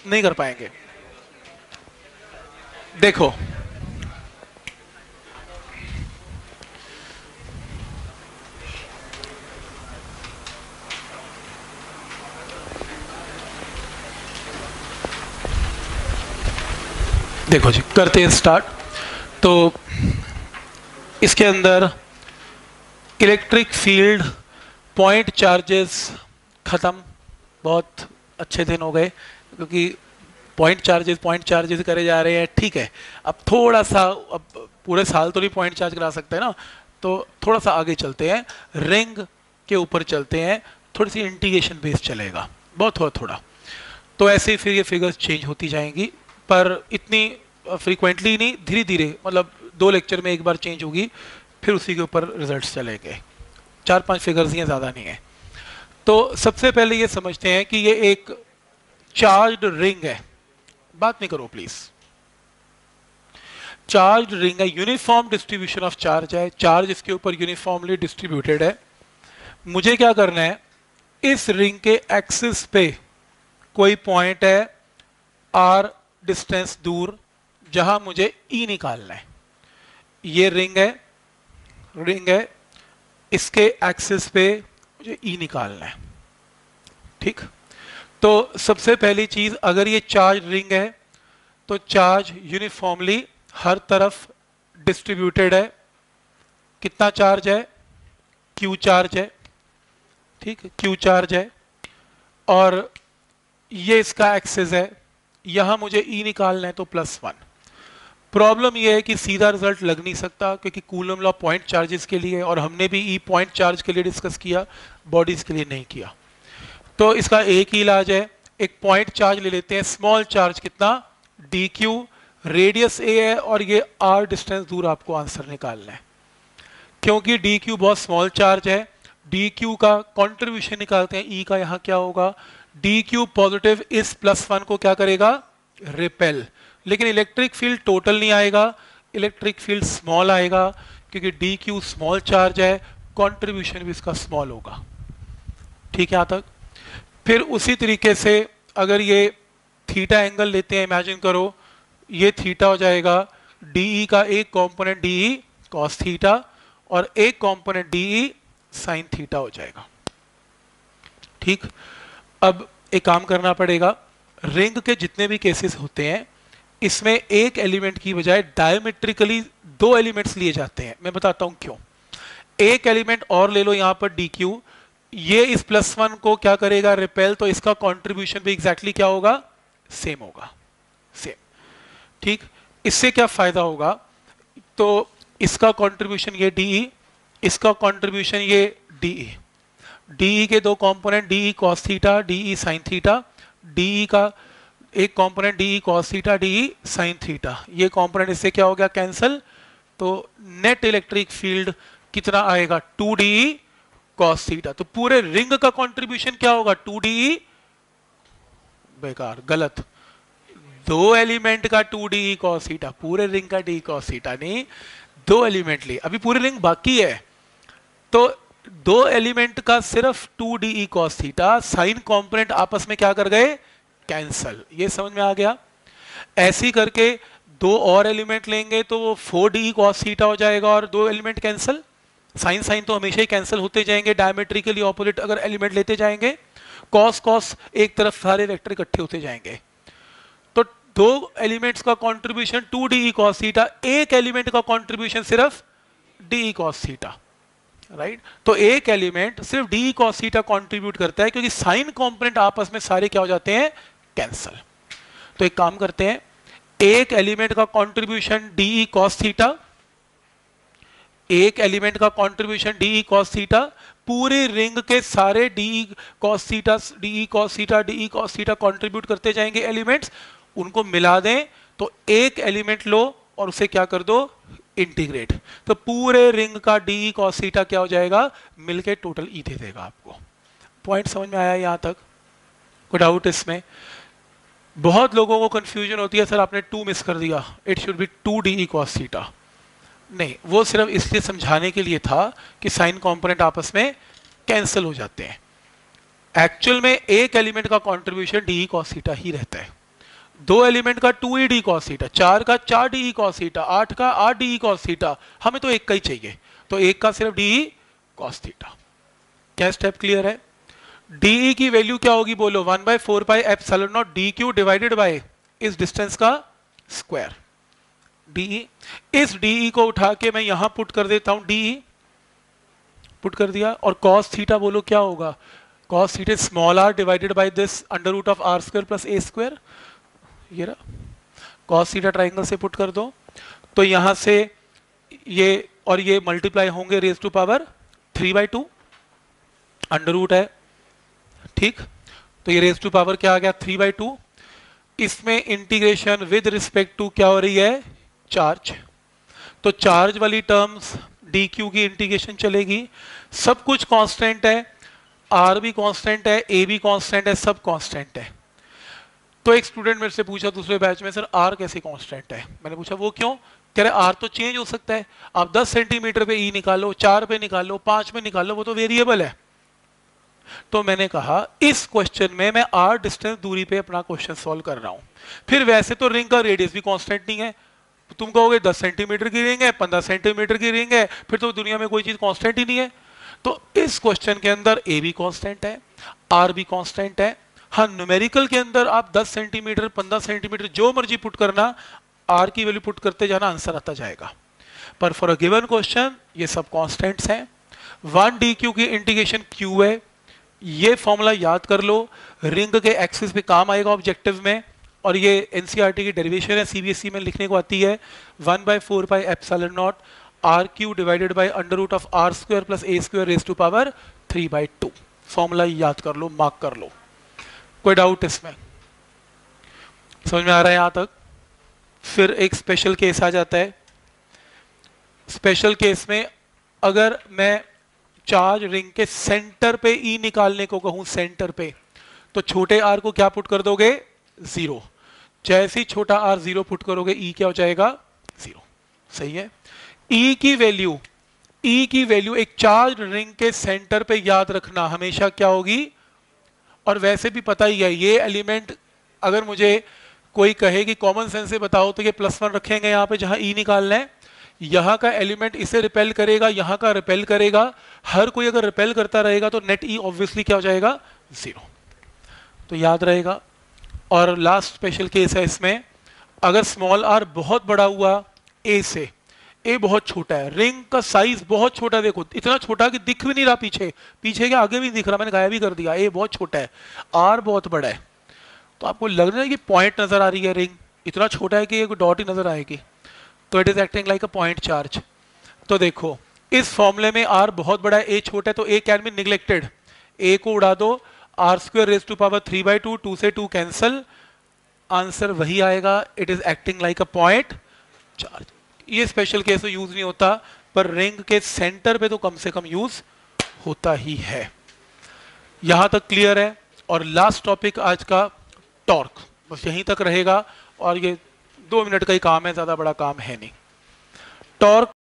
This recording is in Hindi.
नहीं कर पाएंगे। देखो देखो जी, करते हैं स्टार्ट। तो इसके अंदर इलेक्ट्रिक फील्ड, पॉइंट चार्जेस ख़त्म, बहुत अच्छे दिन हो गए, क्योंकि पॉइंट चार्जेस करे जा रहे हैं, ठीक है। अब थोड़ा सा, अब पूरे साल तो नहीं पॉइंट चार्ज करा सकते ना, तो थोड़ा सा आगे चलते हैं, रिंग के ऊपर चलते हैं, थोड़ी सी इंटीग्रेशन बेस चलेगा, बहुत थोड़ा थोड़ा। तो ऐसे ही फिर ये फिगर्स चेंज होती जाएंगी, पर इतनी फ्रीक्वेंटली नहीं, धीरे धीरे, मतलब 2 लेक्चर में एक बार चेंज होगी, फिर उसी के ऊपर रिजल्ट्स चलेंगे। 4-5 फिगर्स ही हैं, ज़्यादा नहीं है। तो सबसे पहले ये समझते हैं कि ये एक चार्ज्ड रिंग है। बात नहीं करो प्लीज। चार्ज रिंग है, यूनिफॉर्म डिस्ट्रीब्यूशन ऑफ चार्ज है, चार्ज इसके ऊपर यूनिफॉर्मली डिस्ट्रीब्यूटेड है। मुझे क्या करना है, इस रिंग के एक्सिस पे कोई पॉइंट है आर डिस्टेंस दूर, जहां मुझे ई निकालना है। ये रिंग है, इसके एक्सिस पे मुझे ई निकालना है, ठीक। तो सबसे पहली चीज, अगर ये चार्ज रिंग है तो चार्ज यूनिफॉर्मली हर तरफ डिस्ट्रीब्यूटेड है। कितना चार्ज है? क्यू चार्ज है, ठीक है, क्यू चार्ज है। और ये इसका एक्सिस है, यहां मुझे ई निकालना है, तो +1। प्रॉब्लम यह है कि सीधा रिजल्ट लग नहीं सकता, क्योंकि कूलम लॉ पॉइंट चार्जेस के लिए, और हमने भी ई पॉइंट चार्ज के लिए डिस्कस किया, बॉडीज के लिए नहीं किया। तो इसका एक ही इलाज है, एक पॉइंट चार्ज ले लेते हैं, स्मॉल चार्ज, कितना? डी क्यू, रेडियस ए है, और ये आर डिस्टेंस दूर आपको आंसर निकालना है। क्योंकि डी क्यू बहुत स्मॉल चार्ज है, डी क्यू का कॉन्ट्रीब्यूशन निकालते हैं, ई का यहाँ क्या होगा, डी क्यू पॉजिटिव इस +1 को क्या करेगा? रिपेल। लेकिन इलेक्ट्रिक फील्ड टोटल नहीं आएगा, इलेक्ट्रिक फील्ड स्मॉल आएगा, क्योंकि डी क्यू स्मॉल चार्ज है, कॉन्ट्रीब्यूशन भी इसका स्मॉल होगा, ठीक है। यहाँ तक। फिर उसी तरीके से अगर ये थीटा एंगल लेते हैं, इमेजिन करो ये थीटा हो जाएगा, डीई का एक कंपोनेंट डीई कॉस थीटा, और एक कंपोनेंट डीई साइन थीटा हो जाएगा, ठीक। अब एक काम करना पड़ेगा, रिंग के जितने भी केसेस होते हैं, इसमें एक एलिमेंट की बजाय डायमेट्रिकली 2 एलिमेंट्स लिए जाते हैं। मैं बताता हूं क्यों। एक एलिमेंट और ले लो यहां पर डी क्यू, ये इस +1 को क्या करेगा? रिपेल। तो इसका कंट्रीब्यूशन भी एग्जैक्टली क्या होगा? सेम होगा, सेम, ठीक। इससे क्या फायदा होगा? तो इसका कंट्रीब्यूशन ये डीई, इसका कंट्रीब्यूशन ये डीई, डीई के 2 component, D E cos theta, D E sine theta, D E का एक component D E cos theta, D E sine theta, ये कंपोनेंट इससे क्या हो गया? कैंसिल। तो नेट इलेक्ट्रिक फील्ड कितना आएगा? 2 डी कॉस थीटा। तो पूरे रिंग का कंट्रीब्यूशन क्या होगा? 2 डी, बेकार, गलत, 2 एलिमेंट का 2 डी कॉस थीटा, पूरे रिंग का डी कॉस थीटा नहीं, 2 एलिमेंट लिए, अभी पूरी रिंग बाकी है। तो 2 एलिमेंट का सिर्फ 2 D cos theta, sine component आपस में क्या कर गए? कैंसल। ये समझ में आ गया? ऐसे ही करके 2 और एलिमेंट लेंगे तो वो 4 डी कॉस थीटा हो जाएगा, और 2 एलिमेंट कैंसल। साइन साइन तो हमेशा ही कैंसिल होते जाएंगे, डायमेट्रिकली ऑपोजिट अगर एलिमेंट लेते जाएंगे, कॉस कॉस एक तरफ सारे वेक्टर इकट्ठे होते जाएंगे। तो 2 एलिमेंट्स का कंट्रीब्यूशन 2 डी कॉस थीटा, एक एलिमेंट का कंट्रीब्यूशन सिर्फ डी कॉस थीटा, राइट। तो एक एलिमेंट सिर्फ डी कॉस थीटा कंट्रीब्यूट करता है, क्योंकि साइन कंपोनेंट आपस में सारे क्या हो जाते हैं? कैंसल। तो एक काम करते हैं, एक एलिमेंट का कंट्रीब्यूशन डी कॉस थीटा, एक एलिमेंट का कंट्रीब्यूशन डी कॉस थीटा, पूरी रिंग के सारे D cos theta, D cos theta, D cos theta contribute करते जाएंगे एलिमेंट्स, उनको मिला दें तो एक एलिमेंट लो और उसे क्या कर दो? इंटीग्रेट। तो पूरे रिंग का डी कॉस थीटा क्या हो जाएगा? मिलके टोटल ई दे देगा आपको। पॉइंट समझ में आया यहां तक? कोई डाउट इसमें? बहुत लोगों को कंफ्यूजन होती है, सर आपने 2 मिस कर दिया, it should be 2 D cos theta. नहीं, वो सिर्फ इसलिए समझाने के लिए था कि साइन कंपोनेंट आपस में कैंसिल हो जाते हैं। एक्चुअल में एक एलिमेंट का कंट्रीब्यूशन डी कॉस थीटा ही रहता है। दो एलिमेंट का 2e cos थीटा, 4 का 4de cos थीटा, 8 का 8de cos थीटा, हमें तो एक का ही चाहिए, तो एक का सिर्फ de cos थीटा। क्या स्टेप क्लियर है? de की वैल्यू क्या होगी बोलो, 1/4 pi epsilon naught dq divided by इस डिस्टेंस का स्क्वायर de। इस de को उठा के मैं यहां पुट कर देता हूं, de पुट कर दिया, और cos थीटा बोलो क्या होगा, cos theta small r divided by this under root of r square plus a square, ये रहा cos थीटा ट्राइंगल से पुट कर दो, तो यहां से ये और ये मल्टीप्लाई होंगे raise to power 3/2, under root है, ठीक, तो ये रेज टू पावर क्या आ गया 3/2। इसमें इंटीग्रेशन विद रिस्पेक्ट टू क्या हो रही है, चार्ज, तो चार्ज वाली टर्म्स dq की इंटीग्रेशन चलेगी, सब कुछ कांस्टेंट है, r भी कांस्टेंट है, a भी कांस्टेंट है, सब कांस्टेंट है। तो एक स्टूडेंट मेरे से पूछा दूसरे बैच में, सर r कैसे कांस्टेंट है? मैंने पूछा वो क्यों? कह रहे r तो चेंज हो सकता है, आप 10 सेंटीमीटर पे e निकालो, 4 पे निकालो, 5 पे निकालो, वो तो वेरिएबल है। तो मैंने कहा इस क्वेश्चन में मैं r डिस्टेंस दूरी पे अपना क्वेश्चन सॉल्व कर रहा हूं, फिर वैसे तो रिंग का रेडियस भी कांस्टेंट नहीं है, तुम कहोगे 10 सेंटीमीटर की रिंग है, 15 सेंटीमीटर की रिंग है, फिर तो दुनिया में कोई चीज कांस्टेंट ही नहीं है। तो इस क्वेश्चन के अंदर a भी कांस्टेंट है, r भी कांस्टेंट है। हाँ, न्यूमेरिकल के अंदर आप 10 सेंटीमीटर 15 सेंटीमीटर जो मर्जी पुट करना, r की वैल्यू पुट करते जाना, आंसर आता जाएगा। पर फॉर अ गिवन क्वेश्चन ये सब कांस्टेंट्स हैं। 1dq की इंटीग्रेशन q है, ये फॉर्मूला याद कर लो, रिंग के एक्सिस पे काम आएगा ऑब्जेक्टिव में, और ये एनसीईआरटी की डेरिवेशन है, सीबीएसई में लिखने को आती है, 1/4 pi epsilon naught r³ divided by under root of r square plus a square raise to power 3/2। Formula याद कर लो, मार्क कर लो। कोई डाउट इसमें? समझ में आ रहा है यहां तक? फिर एक स्पेशल केस आ जाता है। स्पेशल केस में अगर मैं चार्ज रिंग के सेंटर पे ई निकालने को कहूं, सेंटर पे, तो छोटे आर को क्या पुट कर दोगे, 0। जैसे ही छोटा आर 0 पुट करोगे ई क्या हो जाएगा, 0। सही है। ई की वैल्यू एक चार्ज रिंग के सेंटर पे याद रखना हमेशा क्या होगी, और वैसे भी पता ही है ये एलिमेंट, अगर मुझे कोई कहे कि कॉमन सेंस से बताओ तो ये +1 रखेंगे यहां पे जहां ई निकालना है, यहां का एलिमेंट इसे रिपेल करेगा, यहां का रिपेल करेगा, हर कोई अगर रिपेल करता रहेगा तो नेट ई ऑब्वियसली क्या हो जाएगा, 0। तो याद रहेगा। और लास्ट स्पेशल केस है इसमें, अगर स्मॉल आर बहुत बड़ा हुआ ए से, ए बहुत छोटा है, रिंग का साइज बहुत छोटा है, देखो इतना छोटा कि दिख भी नहीं रहा, पीछे के आगे भी दिख रहा, मैंने गायब भी कर दिया, ए बहुत छोटा है, आर बहुत बड़ा है, तो आपको लग रहा है कि पॉइंट नजर आ रही है, रिंग इतना छोटा है कि ये डॉट ही नजर आएगी, तो it is acting like a point charge. तो देखो इस फॉर्मूले में आर बहुत बड़ा है, ए छोटा है, तो A can be neglected, A को उड़ा दो, R square raise to power 3/2, 2 से 2 कैंसल, आंसर वही आएगा, it is acting like a point charge. ये स्पेशल केस में यूज नहीं होता, पर रिंग के सेंटर पे तो कम से कम यूज होता ही है। यहां तक क्लियर है। और लास्ट टॉपिक आज का टॉर्क, बस यहीं तक रहेगा, और ये 2 मिनट का ही काम है, ज्यादा बड़ा काम है नहीं। टॉर्क